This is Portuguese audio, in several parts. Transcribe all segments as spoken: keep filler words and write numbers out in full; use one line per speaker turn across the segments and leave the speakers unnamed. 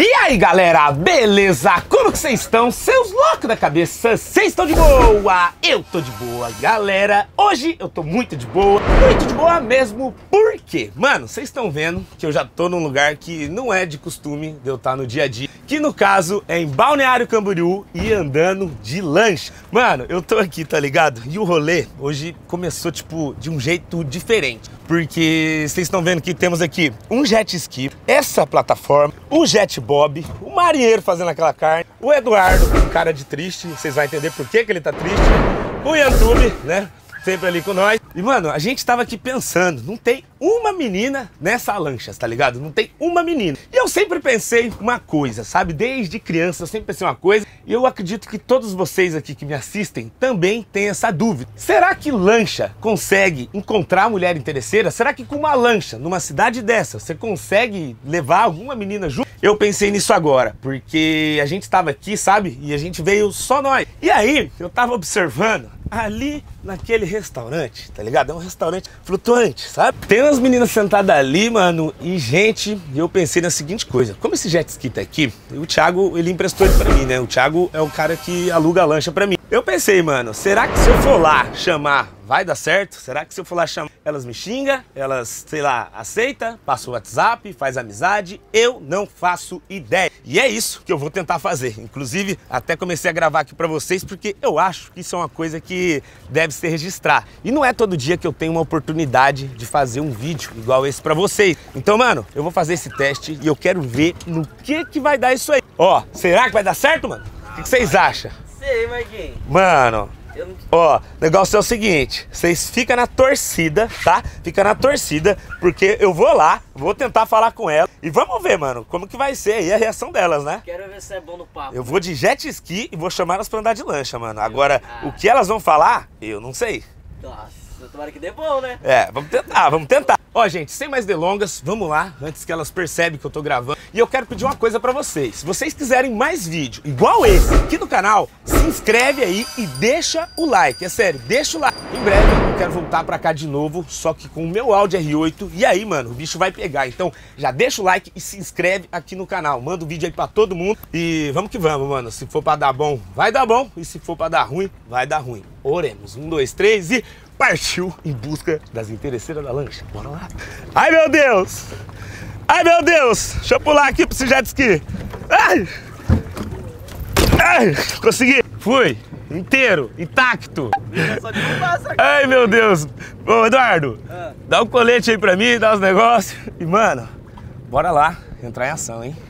E aí galera, beleza? Como que vocês estão? Seus loucos da cabeça, vocês estão de boa? Eu tô de boa, galera. Hoje eu tô muito de boa, muito de boa mesmo. Por quê? Mano, vocês estão vendo que eu já tô num lugar que não é de costume de eu estar no dia a dia, que no caso é em Balneário Camboriú e andando de lancha. Mano, eu tô aqui, tá ligado? E o rolê hoje começou tipo de um jeito diferente, porque vocês estão vendo que temos aqui um jet ski, essa plataforma, o jet bob, o marinheiro fazendo aquela carne, o Eduardo, um cara de triste, vocês vão entender por que que ele tá triste, o YouTube, né? Sempre ali com nós. E, mano, a gente tava aqui pensando, não tem uma menina nessa lancha, tá ligado? Não tem uma menina. E eu sempre pensei uma coisa, sabe? Desde criança eu sempre pensei uma coisa, e eu acredito que todos vocês aqui que me assistem também têm essa dúvida. Será que lancha consegue encontrar mulher interesseira? Será que com uma lancha, numa cidade dessa, você consegue levar alguma menina junto? Eu pensei nisso agora, porque a gente tava aqui, sabe? E a gente veio só nós. E aí, eu tava observando ali naquele restaurante, tá ligado? É um restaurante flutuante, sabe? Tem umas meninas sentadas ali, mano, e gente, eu pensei na seguinte coisa. Como esse jet ski tá aqui, o Thiago, ele emprestou ele pra mim, né? O Thiago é o cara que aluga a lancha pra mim. Eu pensei, mano, será que se eu for lá chamar, vai dar certo? Será que se eu for lá chamar, elas me xingam? Elas, sei lá, aceita? Passa o WhatsApp, faz amizade? Eu não faço ideia. E é isso que eu vou tentar fazer. Inclusive, até comecei a gravar aqui pra vocês, porque eu acho que isso é uma coisa que deve se registrar. E não é todo dia que eu tenho uma oportunidade de fazer um vídeo igual esse pra vocês. Então, mano, eu vou fazer esse teste e eu quero ver no que que vai dar isso aí. Ó, será que vai dar certo, mano? O que que vocês acham?
Sei, Marquinhos.
Mano,
Eu não...
ó, o negócio é o seguinte, vocês ficam na torcida, tá? Fica na torcida, porque eu vou lá, vou tentar falar com ela e vamos ver, mano, como que vai ser aí a reação delas, né?
Quero ver se é bom no papo.
Eu vou de jet ski e vou chamar elas pra andar de lancha, mano. Agora, ah. o que elas vão falar, eu não sei.
Nossa, tomara que dê bom, né?
É, vamos tentar, vamos tentar. Ó, gente, sem mais delongas, vamos lá, antes que elas percebam que eu tô gravando. E eu quero pedir uma coisa pra vocês. Se vocês quiserem mais vídeo igual esse aqui no canal, se inscreve aí e deixa o like. É sério, deixa o like. Em breve eu quero voltar pra cá de novo, só que com o meu Audi R oito. E aí, mano, o bicho vai pegar. Então, já deixa o like e se inscreve aqui no canal. Manda o vídeo aí pra todo mundo. E vamos que vamos, mano. Se for pra dar bom, vai dar bom. E se for pra dar ruim, vai dar ruim. Oremos. Um, dois, três e... partiu em busca das interesseiras da lancha. Bora lá. Ai, meu Deus! Ai, meu Deus! Deixa eu pular aqui pro esse jet ski. Ai! Ai! Consegui! Fui! Inteiro, intacto. Ai, meu Deus! Ô, Eduardo, ah. dá um colete aí pra mim, dá uns negócios. E, mano, bora lá entrar em ação, hein?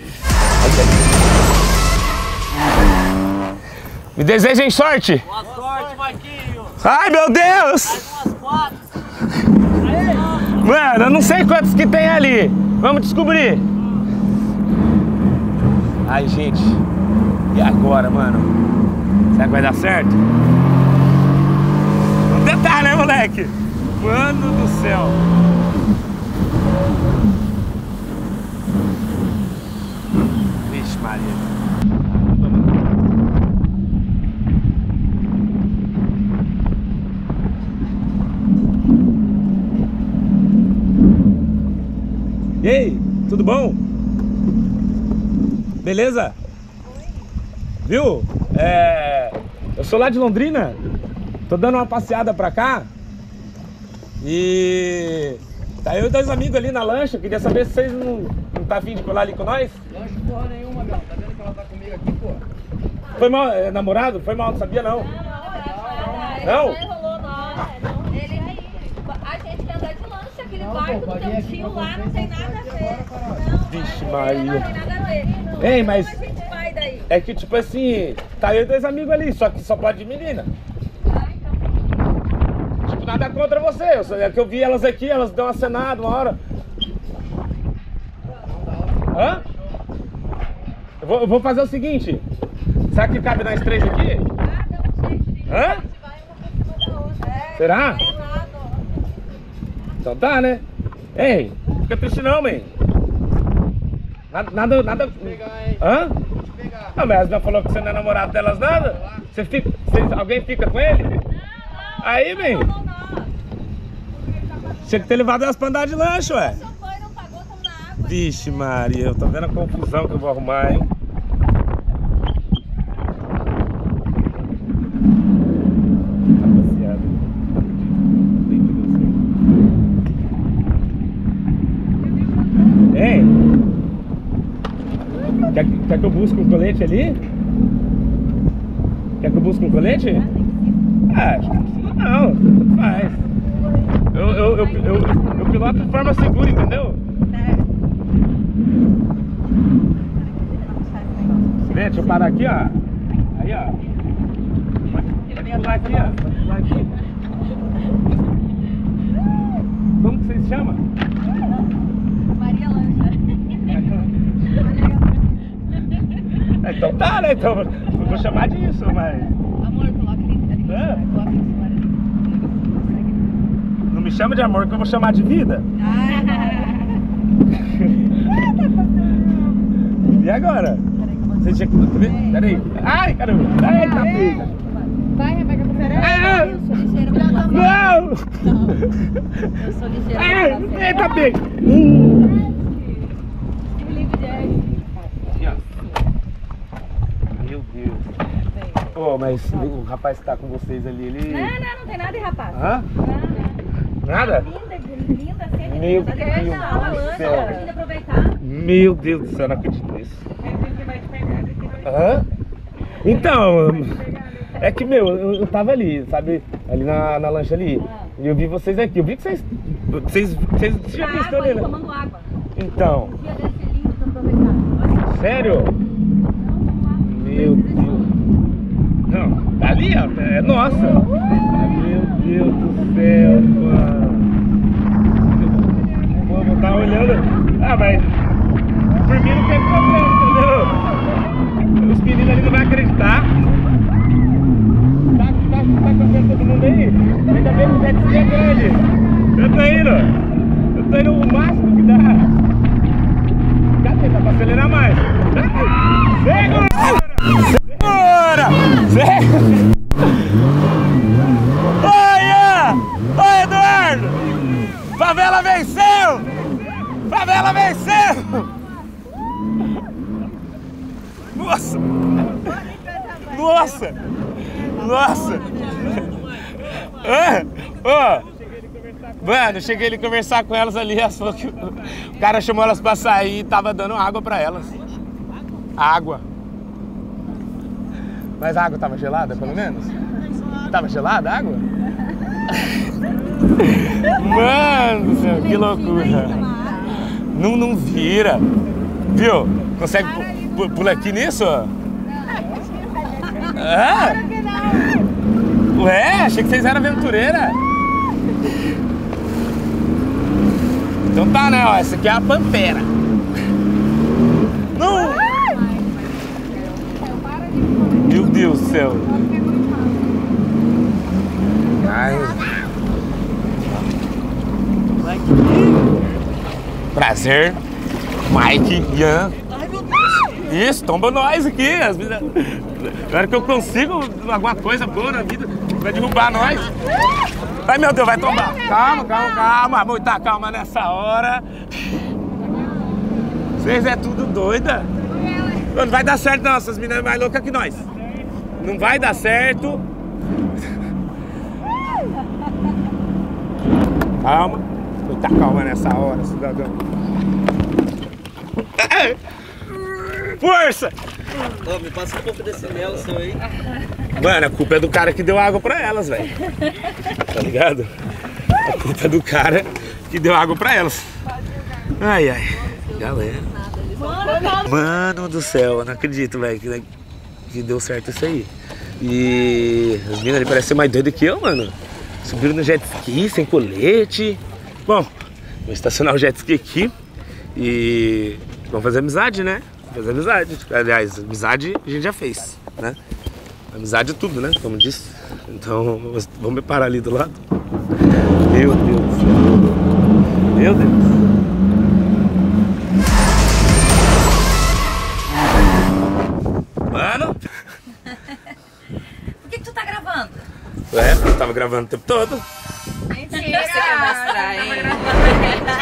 Me desejem sorte!
Boa sorte, Marquinhos!
Ai, meu Deus!
Mais umas quatro!
Mano, eu não sei quantos que tem ali. Vamos descobrir. Ai, gente. E agora, mano? Será que vai dar certo? Vamos tentar, né, moleque? Mano do céu. Vixe, Maria. E aí, tudo bom? Beleza? Oi. Viu? É... Eu sou lá de Londrina. Tô dando uma passeada pra cá. E... tá eu e dois amigos ali na lancha. Queria saber se vocês não, não tá afim de colar ali com nós.
Lancha porra nenhuma, meu. Tá vendo que ela tá comigo aqui, pô?
Foi mal, é, namorado? Foi mal, não sabia não.
Não, não, não.
Não?
Não rolou, não. Ele aí, a gente quer andar de lancha, aquele
Não,
barco
pô,
do teu tio lá, não tem nada a ver. Não,
Vixe,
não,
Maria.
não tem nada a ver.
Ei, mas...
Como a gente vai daí?
É que tipo assim, tá eu e dois amigos ali, só que só pode de menina.
Ah, então.
Tipo, nada contra você, eu só- é que eu vi elas aqui, elas dão uma acenada uma hora. Hã? Eu vou, eu vou fazer o seguinte, será que cabe nós três aqui?
Ah, dá um jeito de...
Hã?
A gente vai uma por cima da outra. É,
Será?
é errado, ó.
Então tá, né? Ei, não fica triste não, man. Nada, nada, nada...
pegar, hein?
Hã?
Vou te pegar.
Ah, mas não falou que você não é namorado delas nada? Você fica... Você, alguém fica com ele?
Não, não.
Aí, man.
Não, não, não.
Tinha que ter levado elas pra andar de lancha, ué.
Só foi, não pagou, tamo na água.
Vixe Maria, eu tô vendo a confusão que eu vou arrumar, hein? Rapaziada, ei! Quer, quer que eu busque um colete ali? Quer que eu busque um colete? Ah, acho que não precisa não, tanto faz. Eu, eu, eu, eu, eu piloto de forma segura, entendeu? Vê, deixa eu parar aqui, ó. Aí, ó. Pode pular aqui, ó. Pode pular aqui. Como que você se chama?
Maria Lancha.
Então tá, né? Então eu vou chamar disso, mas...
Amor, coloca ali.
É?
Coloca no celular ali.
Não me chama de amor que eu vou chamar de vida. E agora? Você tinha que... Peraí. Ai, caramba. Ai, tá feio.
Vai, Rebeca, pro verão.
Ah,
Eu sou ligeira pra tomar.
não!
Eu sou ligeira
Ai,
pra tomar.
eita, bem. Meu Deus. Ô, mas o rapaz que tá com vocês ali, ele...
Não, não, não tem nada de rapaz.
Hã?
Não,
Nada?
linda, linda, sempre.
Meu
linda.
Deus
Deixa a aula
do
antes,
céu.
pra gente aproveitar.
Meu Deus do céu, não acredito nisso. Hã? Então, é que, meu, eu, eu tava ali, sabe? Ali na, na lancha ali. E eu vi vocês aqui. Eu vi que vocês... Vocês, vocês tinham
Pra
visto
água,
ali,
ali
né?
tomando água.
Então,
O dia deve ser lindo pra aproveitar.
sério? Meu Deus. Não, tá ali, ó. É nossa. Meu Deus do céu, mano. Vou vou tá olhando. Ah, mas por mim não tem problema, entendeu? Os meninos ali não vão acreditar. Tá, tá, tá cansando todo mundo aí? Ainda bem que o jet ski é grande. Eu tô indo. Eu tô indo o máximo que dá. Cadê? Dá pra acelerar mais. Segura! Segura! Olha! Oi, Eduardo! Favela venceu! Favela venceu! Nossa! Nossa! Nossa! Ah, oh. Mano, cheguei ali conversar com elas ali, elas falou que o cara chamou elas pra sair e tava dando água pra elas. Água. Mas a água tava gelada, pelo menos? Tava gelada a água? Mano do céu, que loucura. Não, não vira. Viu? Consegue pu pular aqui nisso? É? Ué, achei que vocês eram aventureira. Então tá, né? Ó, essa aqui é a Pantera. Não! Meu Deus do céu. Ai. Prazer, Mike, Ian. Isso, tomba nós aqui. As vidas... Agora que eu consigo alguma coisa boa na vida, vai derrubar nós. Ai, meu Deus, vai tombar. Calma, calma, calma. Muita calma nessa hora. Vocês é tudo doida. Não vai dar certo não, essas meninas mais loucas que nós. Não vai dar certo. Calma. Muita calma nessa hora, cidadão. Força!
Ô, me passa um pouco desse mel seu aí.
Mano, a culpa é do cara que deu água pra elas, velho. Tá ligado? A culpa é do cara que deu água pra elas. Ai, ai. Galera. Mano do céu, eu não acredito, velho, que, que deu certo isso aí. E as meninas ali parecem ser mais doidas que eu, mano. Subiram no jet ski, sem colete. Bom, vou estacionar o jet ski aqui e vamos fazer amizade, né? Fazer amizade. Aliás, amizade a gente já fez, né? Amizade é tudo, né? Como disse. Então, vamos me parar ali do lado. Meu Deus do céu. Meu Deus. Mano.
Por que que tu tá gravando?
Ué, eu tava gravando o tempo todo.
Mentira! Você quer mostrar, hein?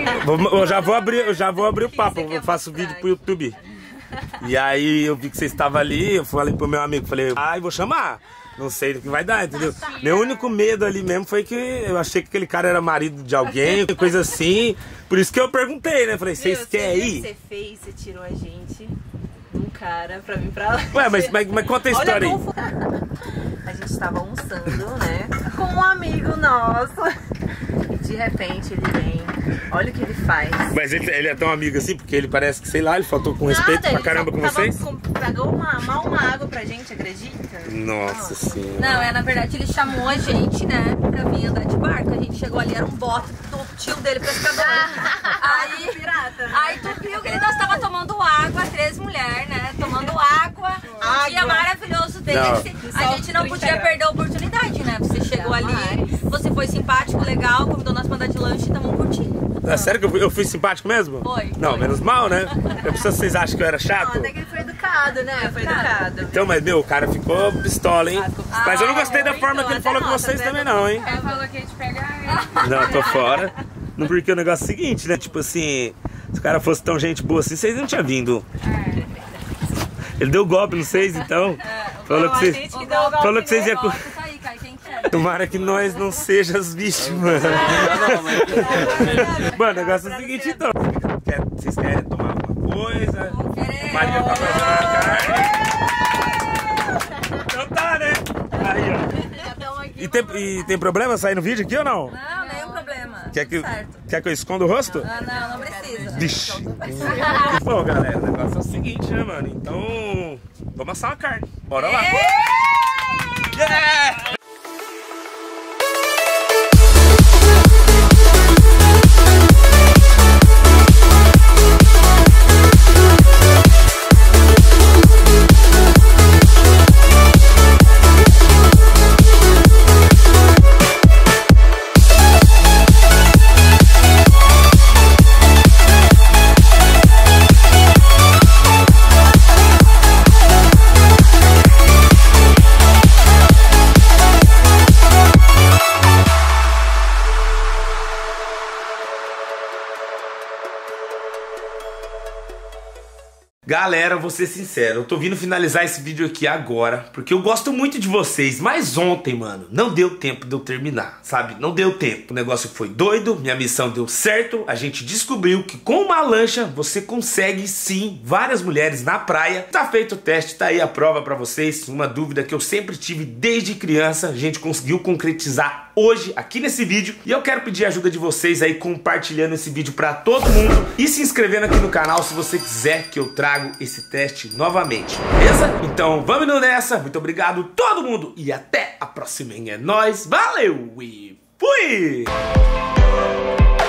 Vou- Eu já vou abrir, eu já vou abrir o papo, eu faço vídeo pro YouTube. E aí eu vi que você estava ali, eu falei pro meu amigo, falei, ai, vou chamar. Não sei o que vai dar, entendeu? Meu único medo ali mesmo foi que eu achei que aquele cara era marido de alguém, coisa assim. Por isso que eu perguntei, né? Falei, vocês querem ir?
O que você fez? Você tirou a gente de um cara pra vir pra lá.
Ué, mas, mas, mas conta a história aí.
A gente tava almoçando, né? Com um amigo nosso. E de repente ele vem. Olha o que ele faz.
Mas ele, ele é tão amigo assim, porque ele parece que, sei lá, ele faltou com respeito
Nada,
pra
ele
caramba
só
com
tava
vocês.
Com, pagou uma, mal uma água pra gente, acredita?
Nossa senhora.
Não, é, na verdade ele chamou a gente, né, pra vir andar de barco. A gente chegou ali, era um bote do tio dele, pescador. Aí,
Pirata.
aí tu viu que ele nós tava tomando água, três mulheres, né, tomando água. Um
Água.
dia maravilhoso dele.
Não.
A gente não podia perder a oportunidade, né? Você chegou ali, você foi simpático, legal, convidou nós pra andar de lanche e tamo curtindo.
É sério que eu fui, eu fui simpático mesmo?
Foi,
Não,
foi.
menos mal, né? Eu preciso, vocês acham que eu era chato?
Não, até que ele foi educado, né? Foi educado.
Então, mas meu, o cara ficou pistola, hein? Mas eu não gostei da forma que ele falou com vocês também não, hein?
Ela falou que ia te pegar.
Não, eu tô fora. Não, porque o negócio é o seguinte, né? Tipo assim, se o cara fosse tão gente boa assim, vocês não tinham vindo. Ele deu golpe nos seis, então. Falou que vocês,
que deu golpe
falou que vocês iam...
Isso aí, cara, quem quer?
Tomara que nós não sejamos as vítimas. Mano, o negócio é o seguinte, então. Quer- Vocês querem tomar alguma coisa? Maria pra fazer uma carne? Então tá, né? Aí, ó. E tem, e tem problema sair no vídeo aqui ou não?
Não, nenhum problema.
Quer que,
Certo.
quer que eu esconda o rosto?
Ah, não, não precisa.
Vixe. Bom, galera, o negócio é o seguinte, né, mano? Então, vamos assar uma carne. Bora lá. Yeah! Galera, vou ser sincero, eu tô vindo finalizar esse vídeo aqui agora, porque eu gosto muito de vocês, mas ontem, mano, não deu tempo de eu terminar, sabe? Não deu tempo, o negócio foi doido, minha missão deu certo, a gente descobriu que com uma lancha você consegue sim várias mulheres na praia. Tá feito o teste, tá aí a prova pra vocês, uma dúvida que eu sempre tive desde criança, a gente conseguiu concretizar hoje aqui nesse vídeo, e eu quero pedir a ajuda de vocês aí compartilhando esse vídeo pra todo mundo e se inscrevendo aqui no canal se você quiser que eu traga esse teste novamente, beleza? Então vamos indo nessa, muito obrigado todo mundo e até a próxima, hein? É nóis, valeu e fui!